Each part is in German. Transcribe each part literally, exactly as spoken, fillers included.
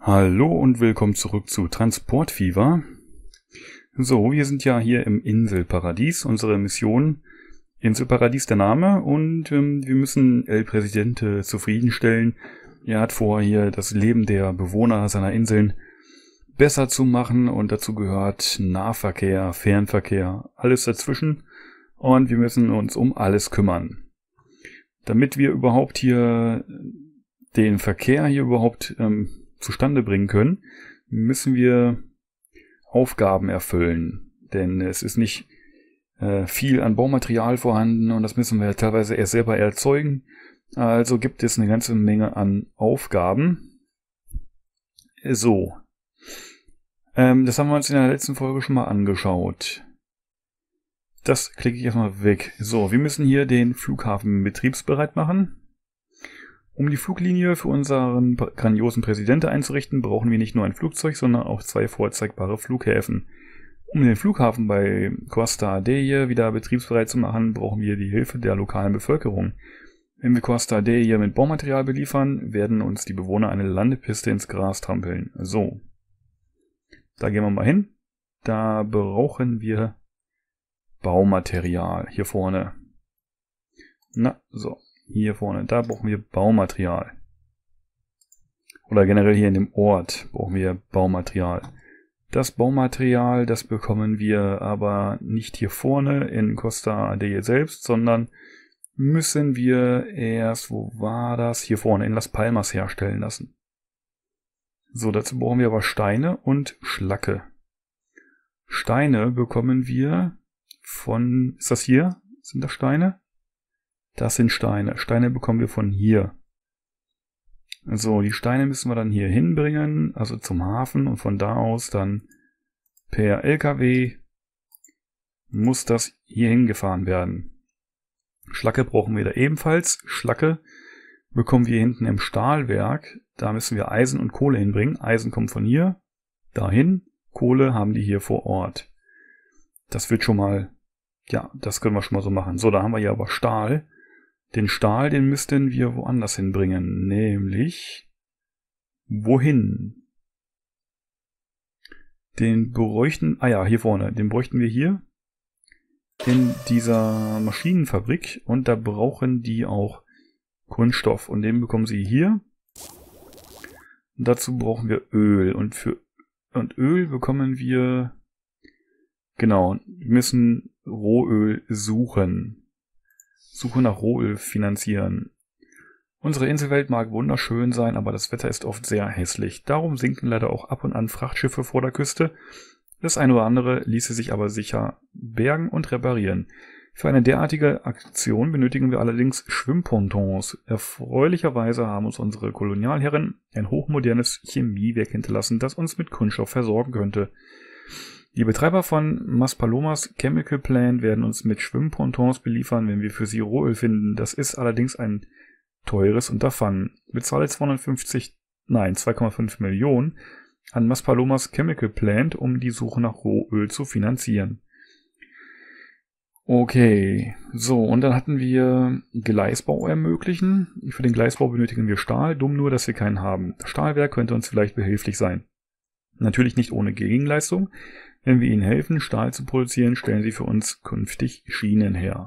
Hallo und willkommen zurück zu Transportfieber. So, wir sind ja hier im Inselparadies, unsere Mission Inselparadies der Name, und ähm, wir müssen El Presidente zufriedenstellen. Er hat vor, hier das Leben der Bewohner seiner Inseln besser zu machen, und dazu gehört Nahverkehr, Fernverkehr, alles dazwischen, und wir müssen uns um alles kümmern. Damit wir überhaupt hier den Verkehr hier überhaupt ähm, zustande bringen können, müssen wir Aufgaben erfüllen. Denn es ist nicht äh, viel an Baumaterial vorhanden und das müssen wir teilweise erst selber erzeugen. Also gibt es eine ganze Menge an Aufgaben. So. Ähm, das haben wir uns in der letzten Folge schon mal angeschaut. Das klicke ich erstmal weg. So, wir müssen hier den Flughafen betriebsbereit machen. Um die Fluglinie für unseren grandiosen Präsidenten einzurichten, brauchen wir nicht nur ein Flugzeug, sondern auch zwei vorzeigbare Flughäfen. Um den Flughafen bei Costa Deje wieder betriebsbereit zu machen, brauchen wir die Hilfe der lokalen Bevölkerung. Wenn wir Costa Deje mit Baumaterial beliefern, werden uns die Bewohner eine Landepiste ins Gras trampeln. So. Da gehen wir mal hin. Da brauchen wir Baumaterial. Hier vorne. Na, so. Hier vorne, da brauchen wir Baumaterial. Oder generell hier in dem Ort brauchen wir Baumaterial. Das Baumaterial, das bekommen wir aber nicht hier vorne in Costa Deje selbst, sondern müssen wir erst, wo war das? Hier vorne in Las Palmas herstellen lassen. So, dazu brauchen wir aber Steine und Schlacke. Steine bekommen wir von, ist das hier? Sind das Steine? Das sind Steine. Steine bekommen wir von hier. So, die Steine müssen wir dann hier hinbringen, also zum Hafen, und von da aus dann per L K W muss das hier hingefahren werden. Schlacke brauchen wir da ebenfalls. Schlacke bekommen wir hinten im Stahlwerk. Da müssen wir Eisen und Kohle hinbringen. Eisen kommt von hier dahin. Kohle haben die hier vor Ort. Das wird schon mal, ja, das können wir schon mal so machen. So, da haben wir hier aber Stahl. Den Stahl, den müssten wir woanders hinbringen, nämlich wohin? Den bräuchten, ah ja, hier vorne, den bräuchten wir hier in dieser Maschinenfabrik, und da brauchen die auch Kunststoff, und den bekommen sie hier. Und dazu brauchen wir Öl, und für und Öl bekommen wir, genau, wir müssen Rohöl suchen. Suche nach Rohöl finanzieren. Unsere Inselwelt mag wunderschön sein, aber das Wetter ist oft sehr hässlich. Darum sinken leider auch ab und an Frachtschiffe vor der Küste. Das eine oder andere ließe sich aber sicher bergen und reparieren. Für eine derartige Aktion benötigen wir allerdings Schwimmpontons. Erfreulicherweise haben uns unsere Kolonialherren ein hochmodernes Chemiewerk hinterlassen, das uns mit Kunststoff versorgen könnte. Die Betreiber von Maspalomas Chemical Plant werden uns mit Schwimmpontons beliefern, wenn wir für sie Rohöl finden. Das ist allerdings ein teures Unterfangen. Bezahle zweihundertfünfzig, nein, zwei Komma fünf Millionen an Maspalomas Chemical Plant, um die Suche nach Rohöl zu finanzieren. Okay, so, und dann hatten wir Gleisbau ermöglichen. Für den Gleisbau benötigen wir Stahl, dumm nur, dass wir keinen haben. Das Stahlwerk könnte uns vielleicht behilflich sein. Natürlich nicht ohne Gegenleistung. Wenn wir ihnen helfen, Stahl zu produzieren, stellen sie für uns künftig Schienen her.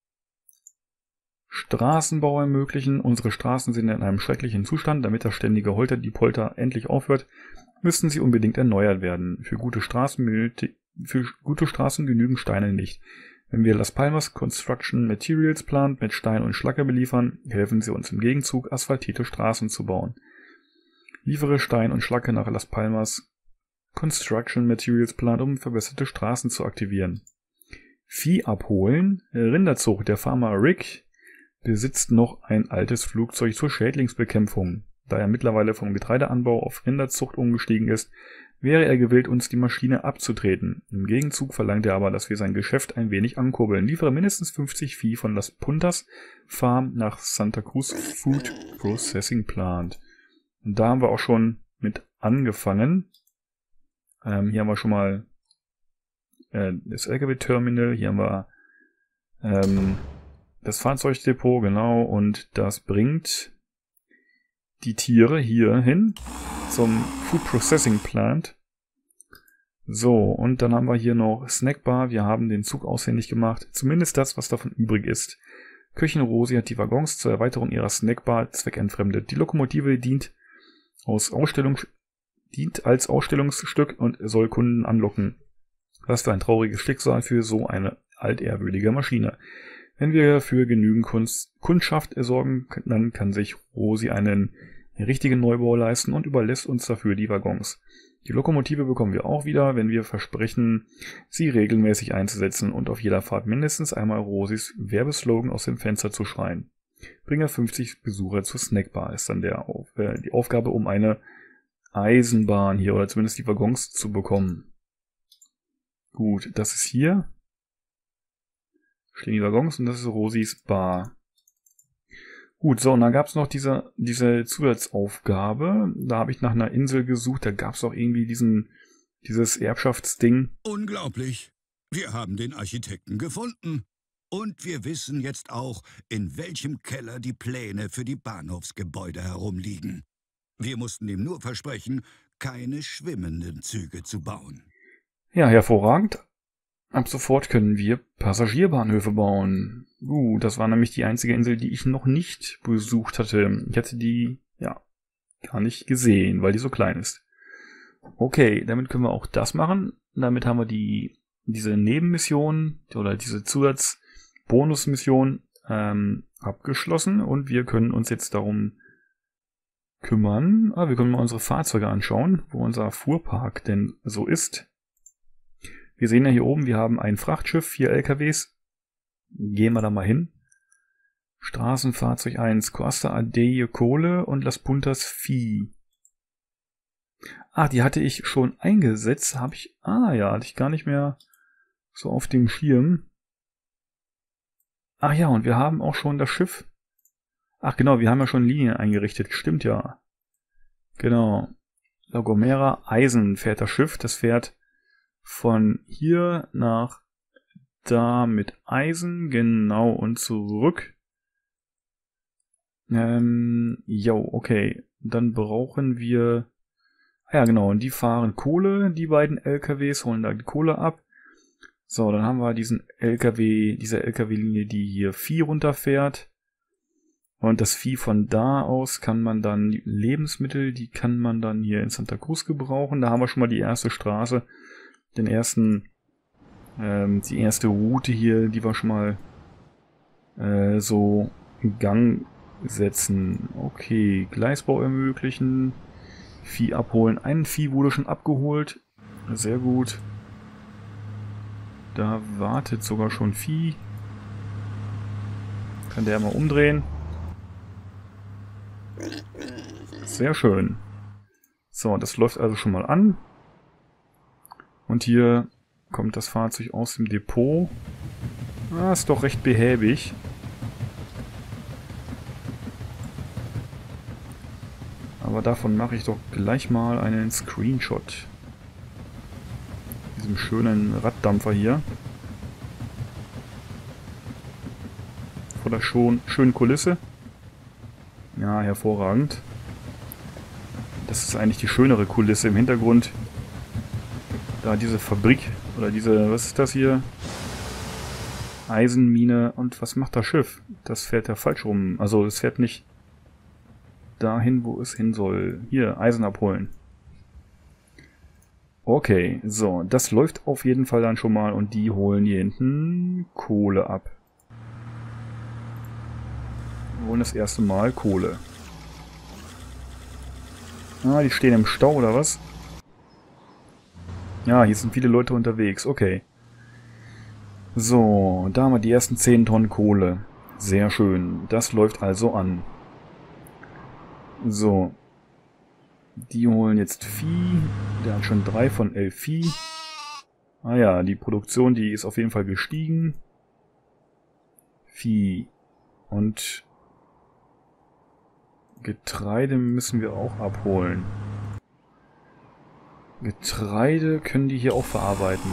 Straßenbau ermöglichen. Unsere Straßen sind in einem schrecklichen Zustand. Damit das ständige Holter die Polter endlich aufhört, müssten sie unbedingt erneuert werden. Für gute Straßen, für gute Straßen genügen Steine nicht. Wenn wir Las Palmas Construction Materials Plant mit Stein und Schlacke beliefern, helfen sie uns im Gegenzug, asphaltierte Straßen zu bauen. Liefere Stein und Schlacke nach Las Palmas Construction Materials Plant, um verbesserte Straßen zu aktivieren. Vieh abholen. Rinderzucht. Der Farmer Rick besitzt noch ein altes Flugzeug zur Schädlingsbekämpfung. Da er mittlerweile vom Getreideanbau auf Rinderzucht umgestiegen ist, wäre er gewillt, uns die Maschine abzutreten. Im Gegenzug verlangt er aber, dass wir sein Geschäft ein wenig ankurbeln. Liefere mindestens fünfzig Vieh von Las Puntas Farm nach Santa Cruz Food Processing Plant. Und da haben wir auch schon mit angefangen. Ähm, hier haben wir schon mal äh, das L K W-Terminal, hier haben wir ähm, das Fahrzeugdepot, genau, und das bringt die Tiere hier hin zum Food Processing Plant. So, und dann haben wir hier noch Snackbar. Wir haben den Zug ausfindig gemacht. Zumindest das, was davon übrig ist. Köchin Rosi hat die Waggons zur Erweiterung ihrer Snackbar zweckentfremdet. Die Lokomotive dient, aus Ausstellung, dient als Ausstellungsstück und soll Kunden anlocken. Was für ein trauriges Schicksal für so eine altehrwürdige Maschine. Wenn wir für genügend Kunst, Kundschaft sorgen, dann kann sich Rosi einen richtigen Neubau leisten und überlässt uns dafür die Waggons. Die Lokomotive bekommen wir auch wieder, wenn wir versprechen, sie regelmäßig einzusetzen und auf jeder Fahrt mindestens einmal Rosis Werbeslogan aus dem Fenster zu schreien. Bringe fünfzig Besucher zur Snackbar ist dann der Auf, äh, die Aufgabe, um eine Eisenbahn hier oder zumindest die Waggons zu bekommen. Gut, das ist hier. Stehen die Waggons und das ist Rosis Bar. Gut, so, und dann gab es noch diese, diese Zusatzaufgabe. Da habe ich nach einer Insel gesucht. Da gab es auch irgendwie diesen, dieses Erbschaftsding. Unglaublich. Wir haben den Architekten gefunden. Und wir wissen jetzt auch, in welchem Keller die Pläne für die Bahnhofsgebäude herumliegen. Wir mussten ihm nur versprechen, keine schwimmenden Züge zu bauen. Ja, hervorragend. Ab sofort können wir Passagierbahnhöfe bauen. Uh, das war nämlich die einzige Insel, die ich noch nicht besucht hatte. Ich hatte die, ja, gar nicht gesehen, weil die so klein ist. Okay, damit können wir auch das machen. Damit haben wir die diese Nebenmission oder diese Zusatzbonusmission ähm, abgeschlossen und wir können uns jetzt darum kümmern. Ah, wir können mal unsere Fahrzeuge anschauen, wo unser Fuhrpark denn so ist. Wir sehen ja hier oben, wir haben ein Frachtschiff, vier L K Ws. Gehen wir da mal hin. Straßenfahrzeug eins, Costa Adeje Kohle und Las Puntas Vieh. Ah, die hatte ich schon eingesetzt. Habe ich. Ah ja, hatte ich gar nicht mehr so auf dem Schirm. Ach ja, und wir haben auch schon das Schiff. Ach genau, wir haben ja schon Linien eingerichtet. Stimmt ja. Genau. La Gomera Eisen fährt das Schiff. Das fährt von hier nach da mit Eisen. Genau, und zurück. Ähm, jo, okay. Dann brauchen wir... Ah ja, genau, und die fahren Kohle, die beiden L K Ws, holen da die Kohle ab. So, dann haben wir diesen L K W, diese L K W-Linie, die hier Vieh runterfährt. Und das Vieh von da aus kann man dann, die Lebensmittel, die kann man dann hier in Santa Cruz gebrauchen. Da haben wir schon mal die erste Straße, den ersten, ähm, die erste Route hier, die wir schon mal äh, so in Gang setzen. Okay, Gleisbau ermöglichen. Vieh abholen. Ein Vieh wurde schon abgeholt. Sehr gut. Da wartet sogar schon Vieh. Kann der mal umdrehen. Sehr schön. So, das läuft also schon mal an. Und hier kommt das Fahrzeug aus dem Depot. Ah, ist doch recht behäbig. Aber davon mache ich doch gleich mal einen Screenshot. Diesem schönen Raddampfer hier. Vor der schon schönen Kulisse. Ja, hervorragend. Das ist eigentlich die schönere Kulisse im Hintergrund. Da diese Fabrik oder diese, was ist das hier? Eisenmine. Und was macht das Schiff? Das fährt ja falsch rum. Also es fährt nicht dahin, wo es hin soll. Hier, Eisen abholen. Okay, so, das läuft auf jeden Fall dann schon mal und die holen hier hinten Kohle ab. Wir holen das erste Mal Kohle. Ah, die stehen im Stau oder was? Ja, hier sind viele Leute unterwegs, okay. So, da haben wir die ersten zehn Tonnen Kohle. Sehr schön, das läuft also an. So. Die holen jetzt Vieh. Der hat schon drei von elf Vieh. Ah ja, die Produktion, die ist auf jeden Fall gestiegen. Vieh. Und Getreide müssen wir auch abholen. Getreide können die hier auch verarbeiten.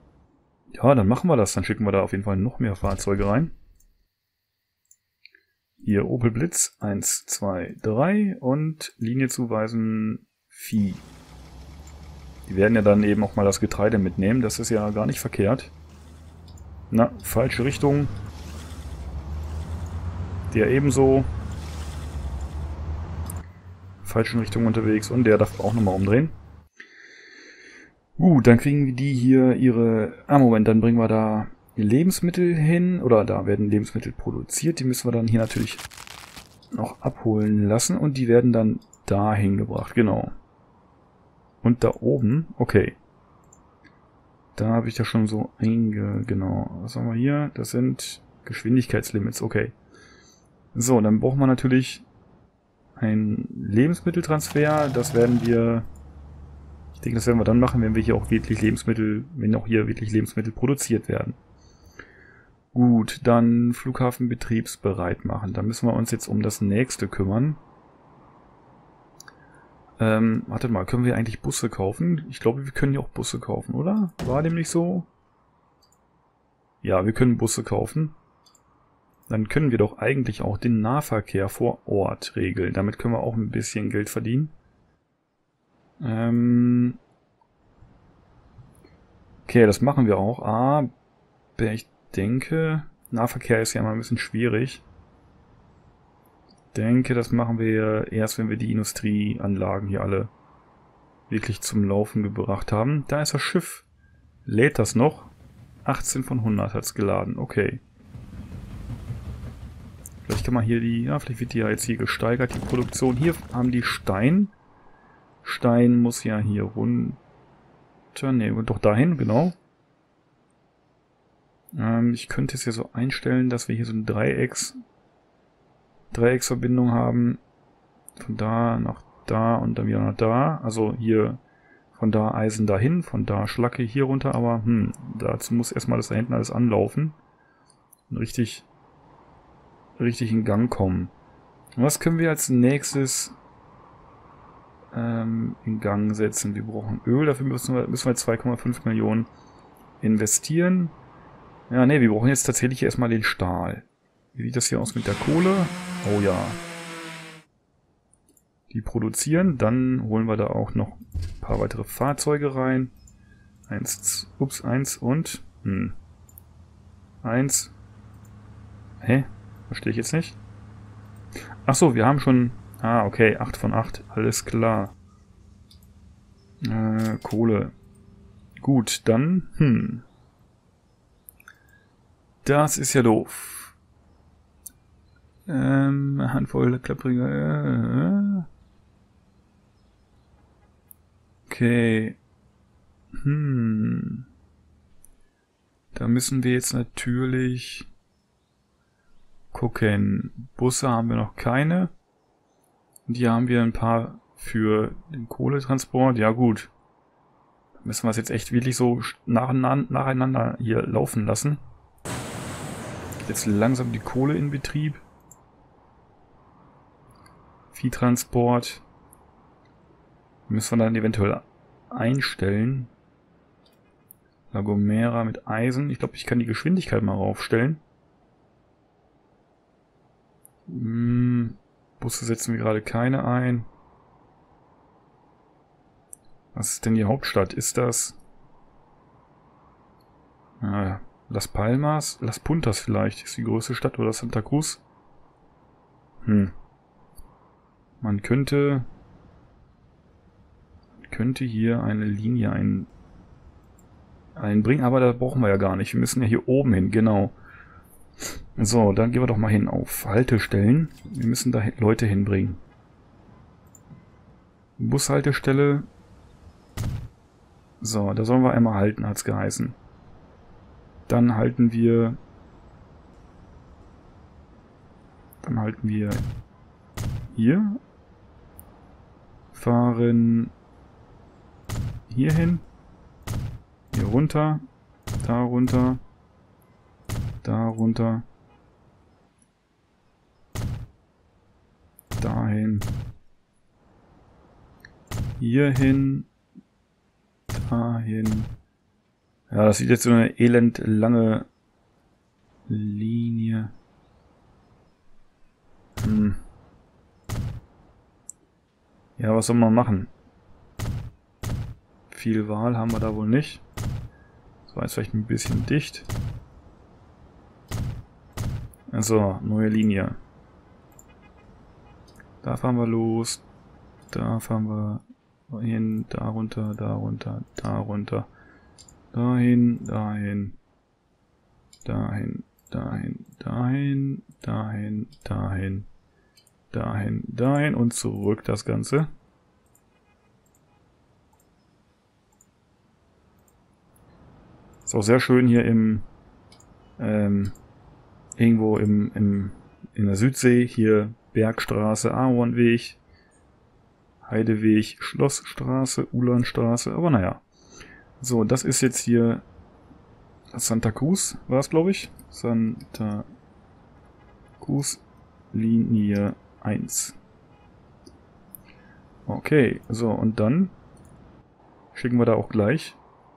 Ja, dann machen wir das. Dann schicken wir da auf jeden Fall noch mehr Fahrzeuge rein. Hier Opel Blitz eins, zwei, drei und Linie zuweisen Vieh. Die werden ja dann eben auch mal das Getreide mitnehmen, das ist ja gar nicht verkehrt. Na, falsche Richtung. Der ebenso. Falschen Richtung unterwegs und der darf auch nochmal umdrehen. Gut, dann kriegen die hier ihre... Ah, Moment, dann bringen wir da Lebensmittel hin. Oder da werden Lebensmittel produziert. Die müssen wir dann hier natürlich noch abholen lassen. Und die werden dann dahin gebracht, genau. Und da oben, okay. Da habe ich das schon so einge... Genau, was haben wir hier? Das sind Geschwindigkeitslimits, okay. So, dann brauchen wir natürlich ein Lebensmitteltransfer. Das werden wir... Ich denke, das werden wir dann machen, wenn wir hier auch wirklich Lebensmittel... Wenn auch hier wirklich Lebensmittel produziert werden. Gut, dann Flughafen betriebsbereit machen. Da müssen wir uns jetzt um das nächste kümmern. Ähm, warte mal, können wir eigentlich Busse kaufen? Ich glaube, wir können ja auch Busse kaufen, oder? War dem nicht so? Ja, wir können Busse kaufen. Dann können wir doch eigentlich auch den Nahverkehr vor Ort regeln. Damit können wir auch ein bisschen Geld verdienen. Ähm okay, das machen wir auch. Aber ich denke, Nahverkehr ist ja immer ein bisschen schwierig. Ich denke, das machen wir erst, wenn wir die Industrieanlagen hier alle wirklich zum Laufen gebracht haben. Da ist das Schiff. Lädt das noch? achtzehn von hundert hat es geladen. Okay. Vielleicht kann man hier die... Ja, vielleicht wird die ja jetzt hier gesteigert, die Produktion. Hier haben die Stein. Stein muss ja hier runter... Ne, doch dahin, genau. Ähm, ich könnte es ja so einstellen, dass wir hier so ein Dreiecks... Dreiecksverbindung haben. Von da nach da und dann wieder nach da. Also hier von da Eisen dahin, von da Schlacke hier runter. Aber hm, dazu muss erstmal das da hinten alles anlaufen. Und richtig, richtig in Gang kommen. Und was können wir als nächstes ähm, in Gang setzen? Wir brauchen Öl. Dafür müssen wir, müssen wir zwei Komma fünf Millionen investieren. Ja, ne, wir brauchen jetzt tatsächlich erstmal den Stahl. Wie sieht das hier aus mit der Kohle? Oh ja. Die produzieren. Dann holen wir da auch noch ein paar weitere Fahrzeuge rein. Eins, ups, eins und... Hm. Eins. Hä? Verstehe ich jetzt nicht. Ach so, wir haben schon... Ah, okay, acht von acht. Alles klar. Äh, Kohle. Gut, dann... Hm. Das ist ja doof. Ähm, Handvoll klapprige. Äh. Okay. Hm. Da müssen wir jetzt natürlich gucken. Busse haben wir noch keine. Und hier haben wir ein paar für den Kohletransport. Ja gut. Da müssen wir es jetzt echt wirklich so nacheinander hier laufen lassen. Jetzt langsam die Kohle in Betrieb. Viehtransport. Müssen wir dann eventuell einstellen. La Gomera mit Eisen. Ich glaube, ich kann die Geschwindigkeit mal raufstellen. Hm, Busse setzen wir gerade keine ein. Was ist denn die Hauptstadt? Ist das... Ah, Las Palmas? Las Puntas vielleicht. Ist die größte Stadt oder Santa Cruz? Hm. Man könnte... könnte hier eine Linie ein, einbringen, aber da brauchen wir ja gar nicht. Wir müssen ja hier oben hin, genau. So, dann gehen wir doch mal hin auf Haltestellen. Wir müssen da Leute hinbringen. Bushaltestelle. So, da sollen wir einmal halten, hat's geheißen. Dann halten wir... Dann halten wir hier. Fahren hier hin. Hier runter. Da runter. Da runter. Dahin. Hier hin. Dahin. Ja, das sieht jetzt so eine elend lange Linie. Hm. Ja, was soll man machen? Viel Wahl haben wir da wohl nicht. Das war jetzt vielleicht ein bisschen dicht. Also, neue Linie. Da fahren wir los. Da fahren wir hin, da runter, da runter, da runter. Dahin, dahin. Dahin, dahin, dahin, dahin, dahin. Dahin, dahin und zurück das Ganze. Ist auch sehr schön hier im ähm, irgendwo im, im in der Südsee, hier Bergstraße, Ahornweg, Heideweg, Schlossstraße, Ulanstraße, aber naja. So, das ist jetzt hier Santa Cruz, war es glaube ich. Santa Cruz Linie eins. Okay, so und dann schicken wir da auch gleich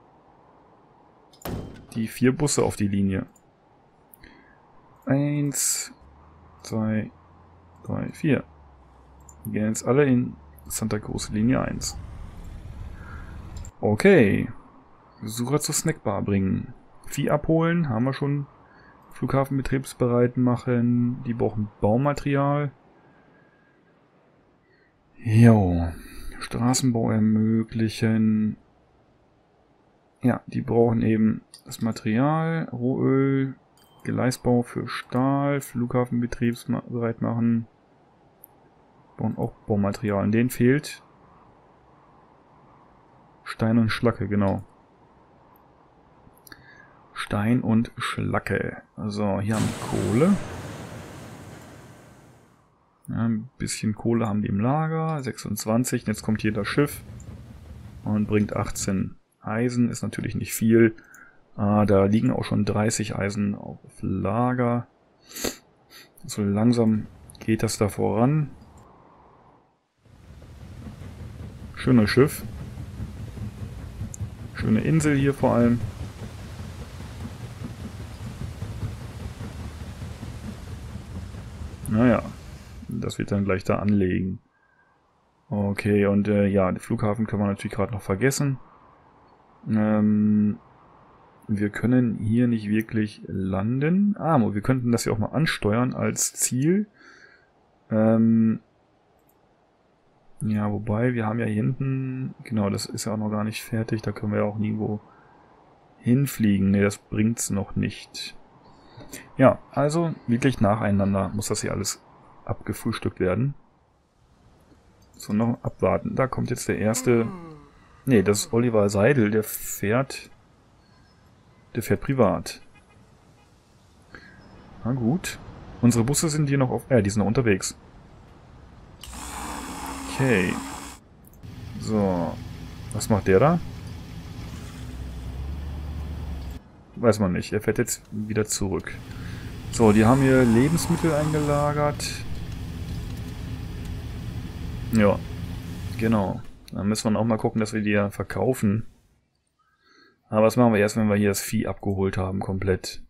die vier Busse auf die Linie. Eins, zwei, drei, vier. Die gehen jetzt alle in Santa Cruz Linie eins. Okay. Besucher zur Snackbar bringen. Vieh abholen, haben wir schon. Flughafen betriebsbereit machen. Die brauchen Baumaterial. Jo. Straßenbau ermöglichen. Ja, die brauchen eben das Material, Rohöl, Gleisbau für Stahl, Flughafen betriebsbereit machen. Brauchen auch Baumaterial. Und denen fehlt Stein und Schlacke, genau. Stein und Schlacke. So, hier haben wir Kohle. Ja, ein bisschen Kohle haben die im Lager. sechsundzwanzig. Jetzt kommt hier das Schiff und bringt achtzehn Eisen. Ist natürlich nicht viel. Ah, da liegen auch schon dreißig Eisen auf Lager. So langsam geht das da voran. Schönes Schiff. Schöne Insel hier vor allem. Naja, das wird dann gleich da anlegen. Okay, und äh, ja, den Flughafen können wir natürlich gerade noch vergessen. Ähm, wir können hier nicht wirklich landen. Ah, aber wir könnten das ja auch mal ansteuern als Ziel. Ähm, ja, wobei, wir haben ja hier hinten... Genau, das ist ja auch noch gar nicht fertig. Da können wir ja auch nirgendwo hinfliegen. Ne, das bringt's noch nicht. Ja, also wirklich nacheinander muss das hier alles abgefrühstückt werden. So, noch abwarten. Da kommt jetzt der erste... Ne, das ist Oliver Seidel, der fährt... Der fährt privat. Na gut. Unsere Busse sind hier noch auf... Ja, die sind noch unterwegs. Okay. So. Was macht der da? Weiß man nicht. Er fährt jetzt wieder zurück. So, die haben hier Lebensmittel eingelagert. Ja. Genau. Dann müssen wir auch mal gucken, dass wir die ja verkaufen. Aber was machen wir erst, wenn wir hier das Vieh abgeholt haben, komplett?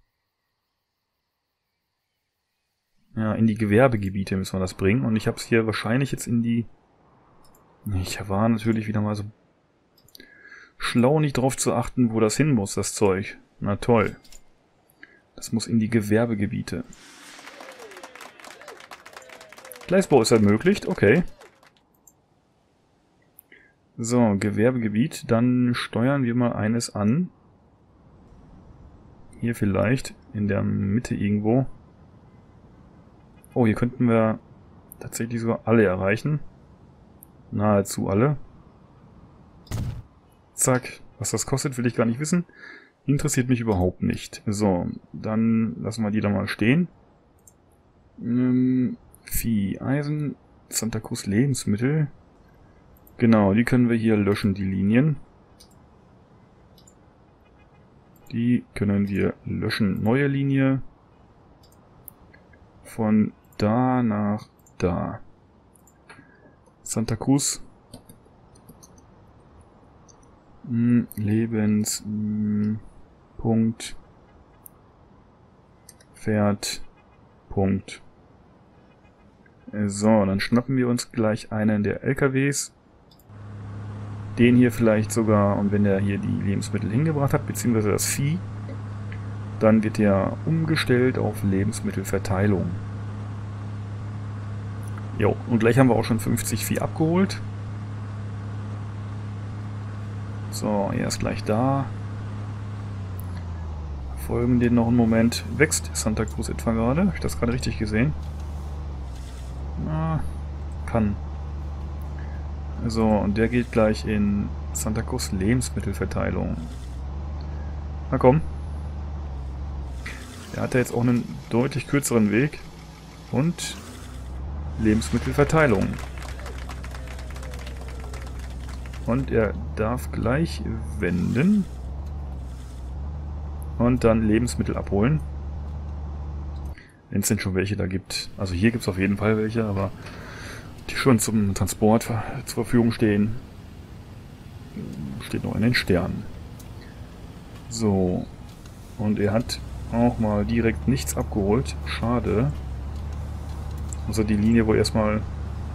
Ja, in die Gewerbegebiete müssen wir das bringen. Und ich habe es hier wahrscheinlich jetzt in die... Ich war natürlich wieder mal so schlau, nicht drauf zu achten, wo das hin muss, das Zeug. Na toll. Das muss in die Gewerbegebiete. Gleisbau ist ermöglicht, okay. So, Gewerbegebiet. Dann steuern wir mal eines an. Hier vielleicht, in der Mitte irgendwo. Oh, hier könnten wir tatsächlich sogar alle erreichen. Nahezu alle. Zack. Was das kostet, will ich gar nicht wissen. Interessiert mich überhaupt nicht. So, dann lassen wir die da mal stehen. Ähm, Vieh, Eisen, Santa Cruz Lebensmittel. Genau, die können wir hier löschen, die Linien. Die können wir löschen. Neue Linie. Von da nach da. Santa Cruz. Hm, Lebens... Hm, Punkt. Pferd. Punkt. So, dann schnappen wir uns gleich einen der L K Ws. Den hier vielleicht sogar, und wenn der hier die Lebensmittel hingebracht hat, beziehungsweise das Vieh, dann wird der umgestellt auf Lebensmittelverteilung. Jo, und gleich haben wir auch schon fünfzig Vieh abgeholt. So, er ist gleich da. Folgen den noch einen Moment. Wächst Santa Cruz etwa gerade? Habe ich das gerade richtig gesehen? Na, kann. So, und der geht gleich in Santa Cruz Lebensmittelverteilung. Na komm. Der hat ja jetzt auch einen deutlich kürzeren Weg. Und Lebensmittelverteilung. Und er darf gleich wenden. Und dann Lebensmittel abholen. Wenn es denn schon welche da gibt. Also hier gibt es auf jeden Fall welche, aber die schon zum Transport zur Verfügung stehen. Steht noch in den Sternen. So. Und er hat auch mal direkt nichts abgeholt. Schade. Also die Linie, wo erstmal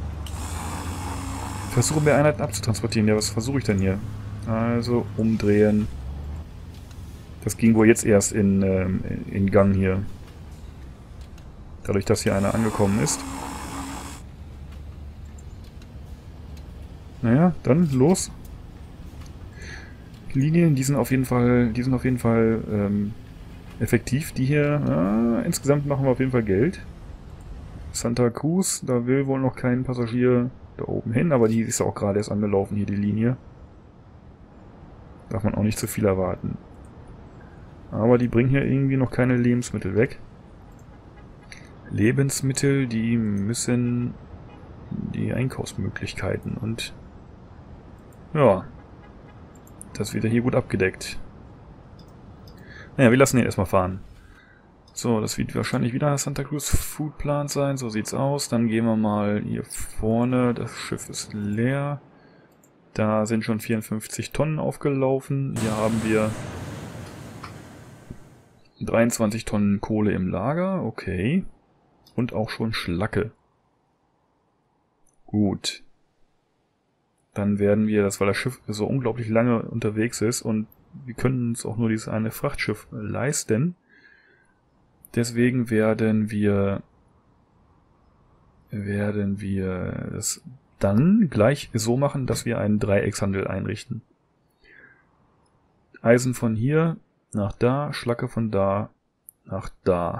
versuche mehr Einheiten abzutransportieren. Ja, was versuche ich denn hier? Also umdrehen. Das ging wohl jetzt erst in, ähm, in Gang hier. Dadurch, dass hier einer angekommen ist. Naja, dann los. Linien, die sind auf jeden Fall, die sind auf jeden Fall ähm, effektiv. Die hier, äh, insgesamt machen wir auf jeden Fall Geld. Santa Cruz, da will wohl noch kein Passagier da oben hin, aber die ist auch gerade erst angelaufen, hier die Linie. Darf man auch nicht zu viel erwarten. Aber die bringen hier irgendwie noch keine Lebensmittel weg. Lebensmittel, die müssen die Einkaufsmöglichkeiten und ja, das wird ja hier gut abgedeckt. Naja, wir lassen ihn erstmal fahren. So, das wird wahrscheinlich wieder Santa Cruz Food Plant sein, so sieht's aus. Dann gehen wir mal hier vorne, das Schiff ist leer. Da sind schon vierundfünfzig Tonnen aufgelaufen. Hier haben wir dreiundzwanzig Tonnen Kohle im Lager, okay. Und auch schon Schlacke. Gut. Dann werden wir, das weil das Schiff so unglaublich lange unterwegs ist und wir können uns auch nur dieses eine Frachtschiff leisten. Deswegen werden wir werden wir das dann gleich so machen, dass wir einen Dreieckshandel einrichten. Eisen von hier nach da, Schlacke von da nach da.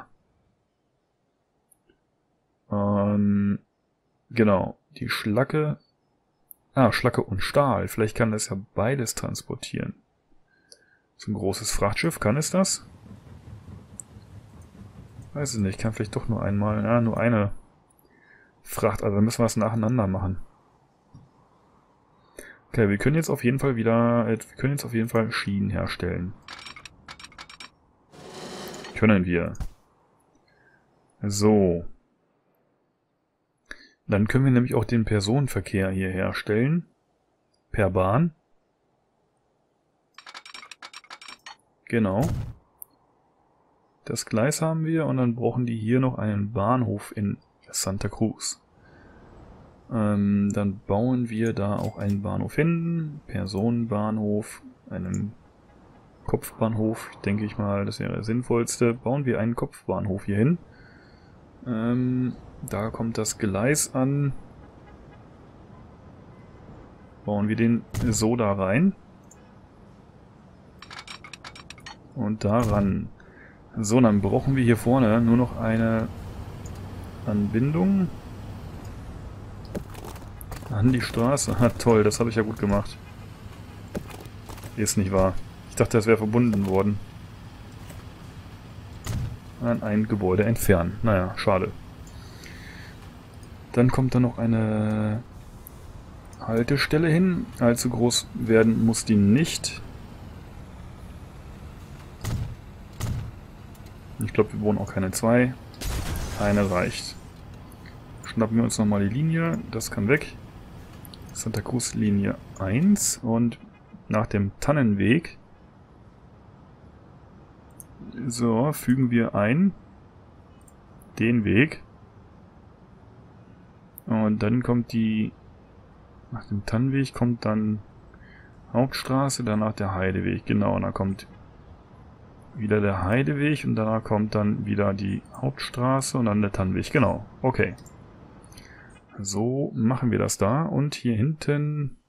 Ähm, genau, die Schlacke. Ah, Schlacke und Stahl. Vielleicht kann das ja beides transportieren. So ein großes Frachtschiff, kann es das? Weiß ich nicht, kann vielleicht doch nur einmal, ja, nur eine Fracht, also dann müssen wir es nacheinander machen. Okay, wir können jetzt auf jeden Fall wieder, wir können jetzt auf jeden Fall Schienen herstellen. Können wir. So. Dann können wir nämlich auch den Personenverkehr hier herstellen. Per Bahn. Genau. Das Gleis haben wir und dann brauchen die hier noch einen Bahnhof in Santa Cruz. Ähm, dann bauen wir da auch einen Bahnhof hin. Personenbahnhof, einen Kopfbahnhof, denke ich mal, das wäre der sinnvollste. Bauen wir einen Kopfbahnhof hier hin. Ähm, da kommt das Gleis an. Bauen wir den so da rein. Und daran. So, dann brauchen wir hier vorne nur noch eine Anbindung an die Straße. Ah, toll, das habe ich ja gut gemacht. Ist nicht wahr. Ich dachte, das wäre verbunden worden. An ein Gebäude entfernen. Naja, schade. Dann kommt da noch eine Haltestelle hin. Allzu groß werden muss die nicht. Ich glaube, wir brauchen auch keine zwei. Eine reicht. Schnappen wir uns nochmal die Linie. Das kann weg. Santa Cruz Linie eins. Und nach dem Tannenweg so fügen wir ein den Weg Und dann kommt die, nach dem Tannenweg kommt dann Hauptstraße, danach der Heideweg. Genau, und dann kommt wieder der Heideweg und danach kommt dann wieder die Hauptstraße und dann der Tannenweg. Genau, okay. So machen wir das da. Und hier hinten,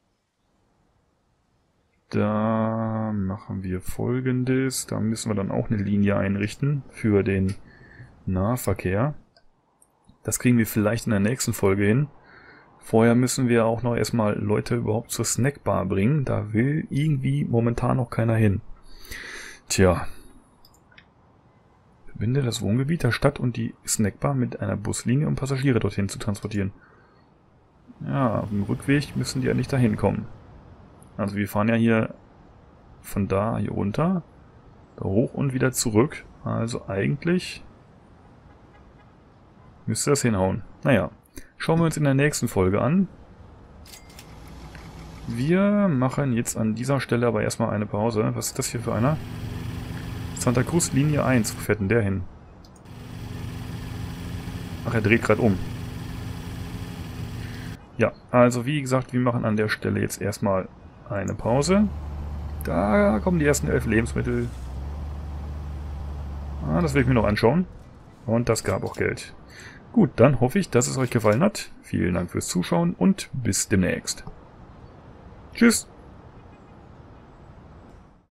da machen wir Folgendes. Da müssen wir dann auch eine Linie einrichten für den Nahverkehr. Das kriegen wir vielleicht in der nächsten Folge hin. Vorher müssen wir auch noch erstmal Leute überhaupt zur Snackbar bringen. Da will irgendwie momentan noch keiner hin. Tja. Verbinde das Wohngebiet der Stadt und die Snackbar mit einer Buslinie, um Passagiere dorthin zu transportieren. Ja, auf dem Rückweg müssen die ja nicht dahin kommen. Also wir fahren ja hier von da hier runter, da hoch und wieder zurück. Also eigentlich müsste das hinhauen. Naja, schauen wir uns in der nächsten Folge an. Wir machen jetzt an dieser Stelle aber erstmal eine Pause. Was ist das hier für einer? Santa Cruz Linie eins. Wo fährt denn der hin? Ach, er dreht gerade um. Ja, also wie gesagt, wir machen an der Stelle jetzt erstmal eine Pause. Da kommen die ersten elf Lebensmittel. Ah, das will ich mir noch anschauen. Und das gab auch Geld. Gut, dann hoffe ich, dass es euch gefallen hat. Vielen Dank fürs Zuschauen und bis demnächst. Tschüss!